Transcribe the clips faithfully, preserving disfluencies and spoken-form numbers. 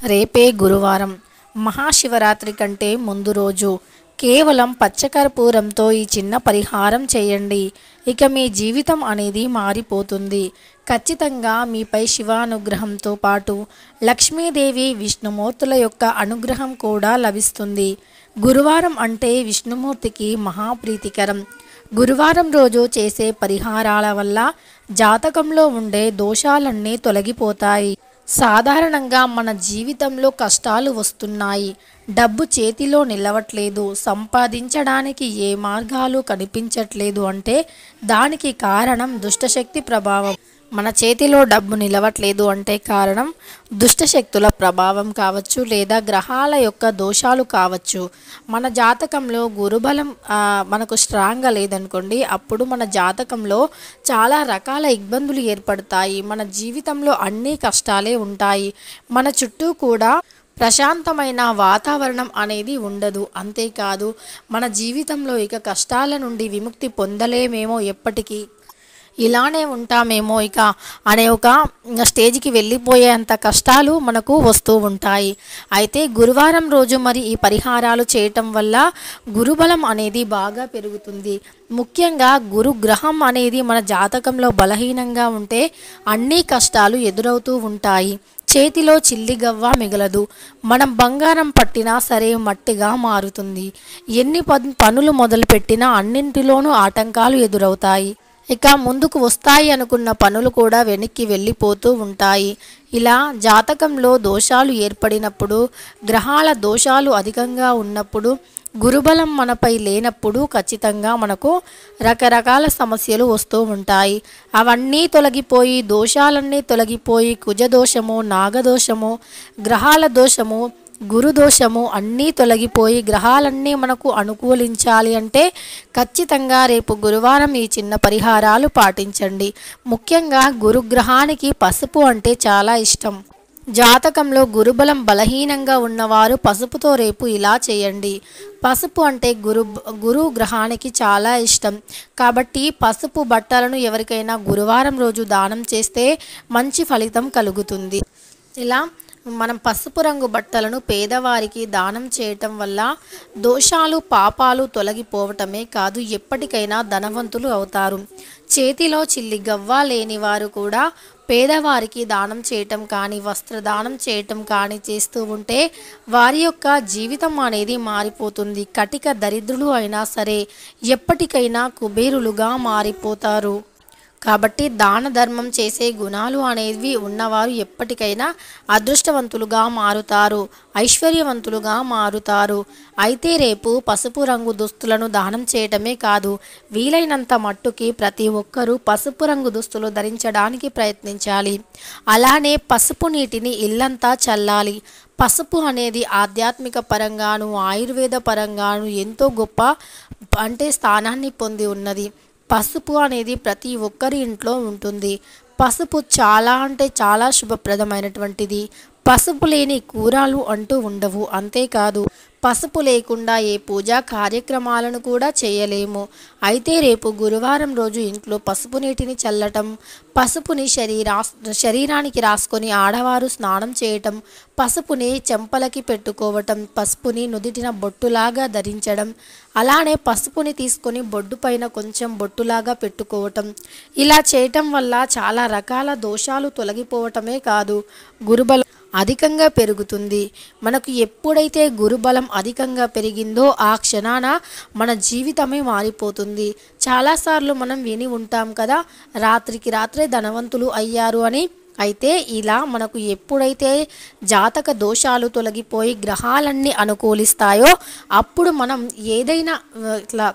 రేపే గురువారం. మహాశివరాత్రి కంటే ముందు రోజు. కేవలం పచ్చకర్పూరంతో ఈ చిన్న పరిహారం చేయండి. ఇక మీ జీవితం అనేది మారిపోతుంది. ఖచ్చితంగా మీపై శివానుగ్రహంతో పాటు లక్ష్మీదేవి, విష్ణుమూర్తుల యొక్క అనుగ్రహం కూడా లభిస్తుంది. గురువారం అంటే విష్ణుమూర్తికి మహాప్రీతికరం. గురువారం రోజు చేసే పరిహారాల వల్ల జాతకంలో ఉండే దోషాలన్నీ తొలగిపోతాయి. సాధారణంగా మన జీవితంలో కష్టాలు వస్తున్నాయి, డబ్బు చేతిలో నిలవట్లేదు, సంపాదించడానికి ఏ మార్గాలు కనిపించట్లేదు అంటే దానికి కారణం దుష్టశక్తి ప్రభావం. మన చేతిలో డబ్బు నిలవట్లేదు అంటే కారణం దుష్టశక్తుల ప్రభావం కావచ్చు, లేదా గ్రహాల యొక్క దోషాలు కావచ్చు. మన జాతకంలో గురుబలం మనకు స్ట్రాంగ్గా లేదనుకోండి, అప్పుడు మన జాతకంలో చాలా రకాల ఇబ్బందులు ఏర్పడతాయి. మన జీవితంలో అన్ని కష్టాలే ఉంటాయి. మన చుట్టూ కూడా ప్రశాంతమైన వాతావరణం అనేది ఉండదు. అంతేకాదు మన జీవితంలో ఇక కష్టాల నుండి విముక్తి పొందలేమేమో, ఎప్పటికీ ఇలానే ఉంటామేమో ఇక అనే ఒక స్టేజ్కి వెళ్ళిపోయేంత కష్టాలు మనకు వస్తూ ఉంటాయి. అయితే గురువారం రోజు మరి ఈ పరిహారాలు చేయటం వల్ల గురుబలం అనేది బాగా పెరుగుతుంది. ముఖ్యంగా గురుగ్రహం అనేది మన జాతకంలో బలహీనంగా ఉంటే అన్ని కష్టాలు ఎదురవుతూ ఉంటాయి. చేతిలో చిల్లిగవ్వ మిగలదు. మనం బంగారం పట్టినా సరే మట్టిగా మారుతుంది. ఎన్ని పనులు మొదలుపెట్టినా అన్నింటిలోనూ ఆటంకాలు ఎదురవుతాయి. ఇక ముందుకు వస్తాయి అనుకున్న పనులు కూడా వెనక్కి వెళ్ళిపోతూ ఉంటాయి. ఇలా జాతకంలో దోషాలు ఏర్పడినప్పుడు, గ్రహాల దోషాలు అధికంగా ఉన్నప్పుడు, గురుబలం మనపై లేనప్పుడు ఖచ్చితంగా మనకు రకరకాల సమస్యలు వస్తూ ఉంటాయి. అవన్నీ తొలగిపోయి, దోషాలన్నీ తొలగిపోయి, కుజదోషము, నాగదోషము, గ్రహాల దోషము, గురుదోషము అన్నీ తొలగిపోయి గ్రహాలన్నీ మనకు అనుకూలించాలి అంటే ఖచ్చితంగా రేపు గురువారం ఈ చిన్న పరిహారాలు పాటించండి. ముఖ్యంగా గురుగ్రహానికి పసుపు అంటే చాలా ఇష్టం. జాతకంలో గురుబలం బలహీనంగా ఉన్నవారు పసుపుతో రేపు ఇలా చేయండి. పసుపు అంటే గురు గురు గ్రహానికి చాలా ఇష్టం కాబట్టి పసుపు బట్టలను ఎవరికైనా గురువారం రోజు దానం చేస్తే మంచి ఫలితం కలుగుతుంది. ఇలా మనం పసుపు రంగు బట్టలను పేదవారికి దానం చేయటం వల్ల దోషాలు, పాపాలు తొలగిపోవటమే కాదు, ఎప్పటికైనా ధనవంతులు అవుతారు. చేతిలో చిల్లి గవ్వ లేని వారు కూడా పేదవారికి దానం చేయటం కానీ, వస్త్రదానం చేయటం కానీ చేస్తూ ఉంటే వారి యొక్క జీవితం అనేది మారిపోతుంది. కటిక దరిద్రులు అయినా సరే ఎప్పటికైనా కుబేరులుగా మారిపోతారు. కాబట్టి దాన ధర్మం చేసే గుణాలు అనేవి ఉన్నవారు ఎప్పటికైనా అదృష్టవంతులుగా మారుతారు, ఐశ్వర్యవంతులుగా మారుతారు. అయితే రేపు పసుపు రంగు దుస్తులను దానం చేయటమే కాదు, వీలైనంత మట్టుకి ప్రతి ఒక్కరూ పసుపు రంగు దుస్తులు ధరించడానికి ప్రయత్నించాలి. అలానే పసుపు నీటిని ఇల్లంతా చల్లాలి. పసుపు అనేది ఆధ్యాత్మిక పరంగాను, ఆయుర్వేద పరంగాను ఎంతో గొప్ప అంటే స్థానాన్ని పొంది ఉన్నది. పసుపు అనేది ప్రతి ఒక్కరి ఇంట్లో ఉంటుంది. పసుపు చాలా అంటే చాలా శుభప్రదమైనటువంటిది. పసుపు లేని కూరలు అంటూ ఉండవు. అంతేకాదు పసుపు లేకుండా ఏ పూజా కార్యక్రమాలను కూడా చేయలేము. అయితే రేపు గురువారం రోజు ఇంట్లో పసుపు నీటిని చల్లటం, పసుపుని శరీరా శరీరానికి రాసుకొని ఆడవారు స్నానం చేయటం, పసుపుని చెంపలకి పెట్టుకోవటం, పసుపుని నుదిటిన బొట్టులాగా ధరించడం, అలానే పసుపుని తీసుకొని బొడ్డు పైన కొంచెం బొట్టులాగా పెట్టుకోవటం, ఇలా చేయటం వల్ల చాలా రకాల దోషాలు తొలగిపోవటమే కాదు, గురుబలం అధికంగా పెరుగుతుంది. మనకు ఎప్పుడైతే గురుబలం అధికంగా పెరిగిందో ఆ క్షణాన మన జీవితమే మారిపోతుంది. చాలాసార్లు మనం విని ఉంటాం కదా, రాత్రికి రాత్రే ధనవంతులు అయ్యారు అని. అయితే ఇలా మనకు ఎప్పుడైతే జాతక దోషాలు తొలగిపోయి గ్రహాలన్నీ అనుకూలిస్తాయో అప్పుడు మనం ఏదైనా ఇట్లా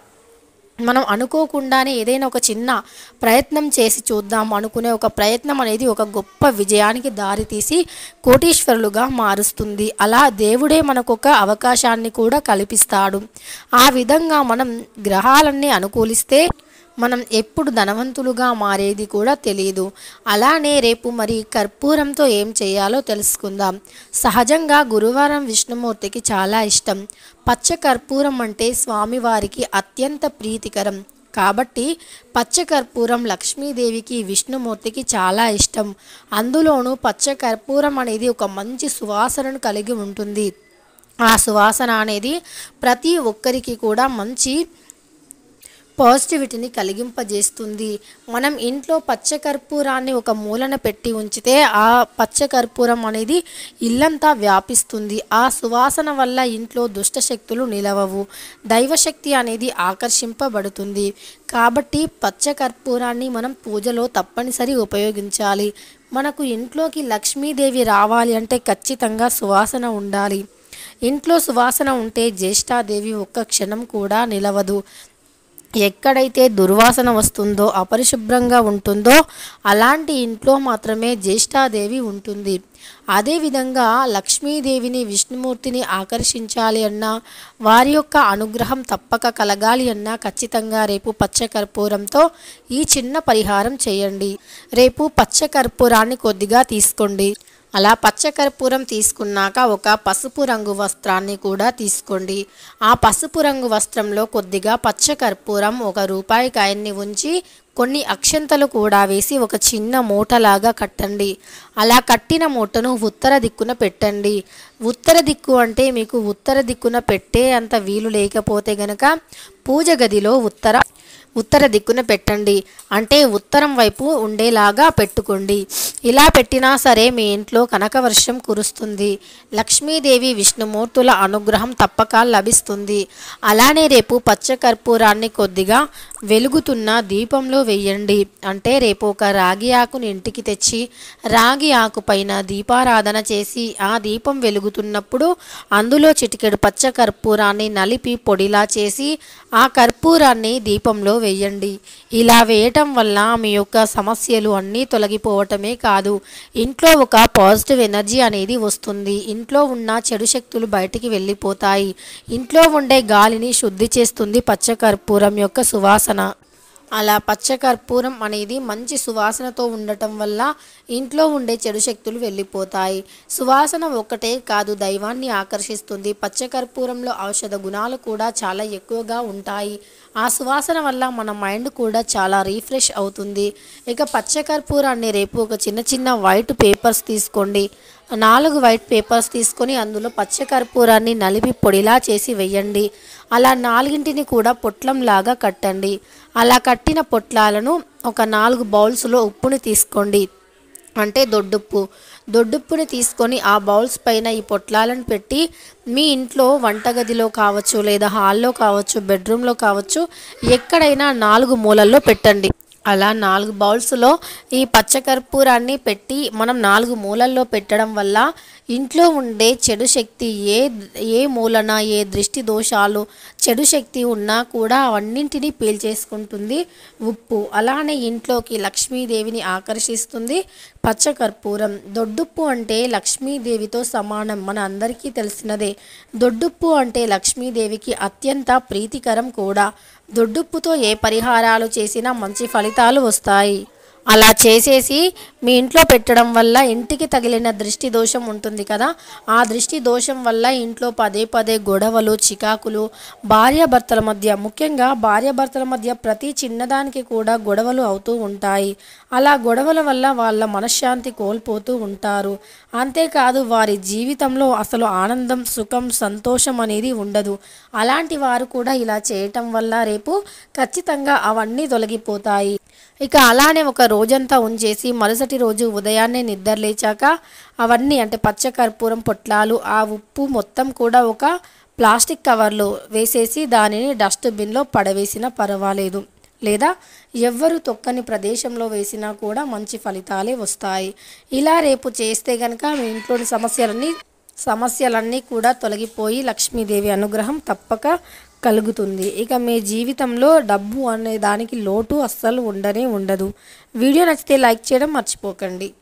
మనం అనుకోకుండానే ఏదైనా ఒక చిన్న ప్రయత్నం చేసి చూద్దాం అనుకునే ఒక ప్రయత్నం అనేది ఒక గొప్ప విజయానికి దారితీసి కోటీశ్వరులుగా మారుస్తుంది. అలా దేవుడే మనకు ఒక అవకాశాన్ని కూడా కల్పిస్తాడు. ఆ విధంగా మనం గ్రహాలన్నీ అనుకూలిస్తే మనం ఎప్పుడు ధనవంతులుగా మారేది కూడా తెలియదు. అలానే రేపు మరి కర్పూరంతో ఏం చేయాలో తెలుసుకుందాం. సహజంగా గురువారం విష్ణుమూర్తికి చాలా ఇష్టం. పచ్చ కర్పూరం అంటే స్వామివారికి అత్యంత ప్రీతికరం. కాబట్టి పచ్చకర్పూరం లక్ష్మీదేవికి విష్ణుమూర్తికి చాలా ఇష్టం. అందులోనూ పచ్చకర్పూరం అనేది ఒక మంచి సువాసనను కలిగి ఉంటుంది. ఆ సువాసన అనేది ప్రతి ఒక్కరికి కూడా మంచి పాజిటివిటీని కలిగింపజేస్తుంది. మనం ఇంట్లో పచ్చకర్పూరాన్ని ఒక మూలన పెట్టి ఉంచితే ఆ పచ్చకర్పూరం అనేది ఇల్లంతా వ్యాపిస్తుంది. ఆ సువాసన వల్ల ఇంట్లో దుష్టశక్తులు నిలవవు, దైవశక్తి అనేది ఆకర్షింపబడుతుంది. కాబట్టి పచ్చకర్పూరాన్ని మనం పూజలో తప్పనిసరి ఉపయోగించాలి. మనకు ఇంట్లోకి లక్ష్మీదేవి రావాలి అంటే ఖచ్చితంగా సువాసన ఉండాలి. ఇంట్లో సువాసన ఉంటే జ్యేష్ఠాదేవి ఒక్క క్షణం కూడా నిలవదు. ఎక్కడైతే దుర్వాసన వస్తుందో, అపరిశుభ్రంగా ఉంటుందో అలాంటి ఇంట్లో మాత్రమే జ్యేష్ఠాదేవి ఉంటుంది. అదేవిధంగా లక్ష్మీదేవిని, విష్ణుమూర్తిని ఆకర్షించాలి అన్నా, వారి యొక్క అనుగ్రహం తప్పక కలగాలి అన్నా ఖచ్చితంగా రేపు పచ్చకర్పూరంతో ఈ చిన్న పరిహారం చేయండి. రేపు పచ్చకర్పూరాన్ని కొద్దిగా తీసుకోండి. అలా పచ్చకర్పూరం తీసుకున్నాక ఒక పసుపు రంగు వస్త్రాన్ని కూడా తీసుకోండి. ఆ పసుపు రంగు వస్త్రంలో కొద్దిగా పచ్చకర్పూరం, ఒక రూపాయి కాయన్ని ఉంచి కొన్ని అక్షంతలు కూడా వేసి ఒక చిన్న మూటలాగా కట్టండి. అలా కట్టిన మూటను ఉత్తర దిక్కున పెట్టండి. ఉత్తర దిక్కు అంటే మీకు ఉత్తర దిక్కున పెట్టే అంత వీలు లేకపోతే గనక పూజ గదిలో ఉత్తర ఉత్తర దిక్కున పెట్టండి. అంటే ఉత్తరం వైపు ఉండేలాగా పెట్టుకోండి. ఇలా పెట్టినా సరే మీ ఇంట్లో కనకవర్షం కురుస్తుంది. లక్ష్మీదేవి, విష్ణుమూర్తుల అనుగ్రహం తప్పక లభిస్తుంది. అలానే రేపు పచ్చకర్పూరాన్ని కొద్దిగా వెలుగుతున్న దీపంలో వేయండి. అంటే రేపు ఒక రాగి ఆకుని ఇంటికి తెచ్చి రాగి ఆకు పైన దీపారాధన చేసి ఆ దీపం వెలుగుతున్నప్పుడు అందులో చిటికెడు పచ్చకర్పూరాన్ని నలిపి పొడిలా చేసి ఆ కర్పూరాన్ని దీపంలో వేయండి. ఇలా వేయటం వల్ల మీ యొక్క సమస్యలు అన్నీ తొలగిపోవటమే కాదు, ఇంట్లో ఒక పాజిటివ్ ఎనర్జీ అనేది వస్తుంది. ఇంట్లో ఉన్న చెడు శక్తులు బయటికి వెళ్ళిపోతాయి. ఇంట్లో ఉండే గాలిని శుద్ధి చేస్తుంది పచ్చకర్పూరం యొక్క సువాసన. అలా పచ్చకర్పూరం అనేది మంచి సువాసనతో ఉండటం వల్ల ఇంట్లో ఉండే చెడు శక్తులు వెళ్ళిపోతాయి. సువాసన ఒక్కటే కాదు, దైవాన్ని ఆకర్షిస్తుంది. పచ్చకర్పూరంలో ఔషధ గుణాలు కూడా చాలా ఎక్కువగా ఉంటాయి. ఆ సువాసన వల్ల మన మైండ్ కూడా చాలా రీఫ్రెష్ అవుతుంది. ఇక పచ్చకర్పూరాన్ని రేపు ఒక చిన్న చిన్న వైట్ పేపర్స్ తీసుకోండి. నాలుగు వైట్ పేపర్స్ తీసుకొని అందులో పచ్చకర్పూరాన్ని నలిపి పొడిలా చేసి వేయండి. అలా నాలుగింటిని కూడా పొట్లంలాగా కట్టండి. అలా కట్టిన పొట్లాలను ఒక నాలుగు బౌల్స్లో ఉప్పుని తీసుకోండి. అంటే దొడ్డుప్పు దొడ్డుప్పుని తీసుకొని ఆ బౌల్స్ పైన ఈ పొట్లాలను పెట్టి మీ ఇంట్లో వంటగదిలో కావచ్చు, లేదా హాల్లో కావచ్చు, బెడ్రూమ్లో కావచ్చు, ఎక్కడైనా నాలుగు మూలల్లో పెట్టండి. అలా నాలుగు బౌల్స్లో ఈ పచ్చకర్పూరాన్ని పెట్టి మనం నాలుగు మూలల్లో పెట్టడం వల్ల ఇంట్లో ఉండే చెడు శక్తి ఏ ఏ మూలన ఏ దృష్టి దోషాలు చెడు శక్తి ఉన్నా కూడా అవన్నింటినీ పీల్చేసుకుంటుంది ఉప్పు. అలానే ఇంట్లోకి లక్ష్మీదేవిని ఆకర్షిస్తుంది పచ్చకర్పూరం. దొడ్డుప్పు అంటే లక్ష్మీదేవితో సమానం, మన అందరికీ తెలిసినదే. దొడ్డుప్పు అంటే లక్ష్మీదేవికి అత్యంత ప్రీతికరం కూడా. దొడ్డుప్పుతో ఏ పరిహారాలు చేసినా మంచి ఫలితాలు వస్తాయి. అలా చేసేసి మీ ఇంట్లో పెట్టడం వల్ల ఇంటికి తగిలిన దృష్టి దోషం ఉంటుంది కదా, ఆ దృష్టి దోషం వల్ల ఇంట్లో పదే పదే గొడవలు, చికాకులు, భార్యాభర్తల మధ్య, ముఖ్యంగా భార్యాభర్తల మధ్య ప్రతి చిన్నదానికి కూడా గొడవలు అవుతూ ఉంటాయి. అలా గొడవల వల్ల వాళ్ళ మనశ్శాంతి కోల్పోతూ ఉంటారు. అంతేకాదు వారి జీవితంలో అసలు ఆనందం, సుఖం, సంతోషం అనేది ఉండదు. అలాంటి వారు కూడా ఇలా చేయటం వల్ల రేపు ఖచ్చితంగా అవన్నీ తొలగిపోతాయి. ఇక అలానే ఒక రోజంతా ఉంచేసి మరుసటి రోజు ఉదయాన్నే నిద్ర లేచాక అవన్నీ అంటే పచ్చకర్పూరం పొట్లాలు, ఆ ఉప్పు మొత్తం కూడా ఒక ప్లాస్టిక్ కవర్లో వేసేసి దానిని డస్ట్బిన్లో పడవేసినా పర్వాలేదు, లేదా ఎవ్వరు తొక్కని ప్రదేశంలో వేసినా కూడా మంచి ఫలితాలే వస్తాయి. ఇలా రేపు చేస్తే కనుక మీ ఇంట్లోని సమస్యలన్నీ సమస్యలన్నీ కూడా తొలగిపోయి లక్ష్మీదేవి అనుగ్రహం తప్పక కలుగుతుంది. ఇక మీ జీవితంలో డబ్బు అనే దానికి లోటు అస్సలు ఉండనే ఉండదు. వీడియో నచ్చితే లైక్ చేయడం మర్చిపోకండి.